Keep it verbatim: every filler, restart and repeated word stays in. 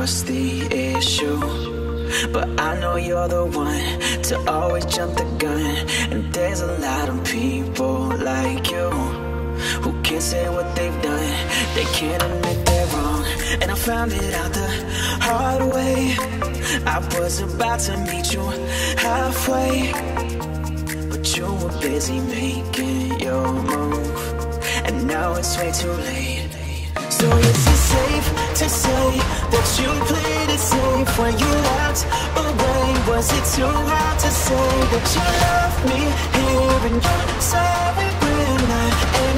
what's the issue? But I know you're the one to always jump the gun. And there's a lot of people like you who can't say what they've done. They can't admit they're wrong. And I found it out the hard way. I was about to meet you halfway, but you were busy making your move, and now it's way too late. So is it safe to say that you played it safe when you walked away? Was it too hard to say that you love me here and you're sorry when I am?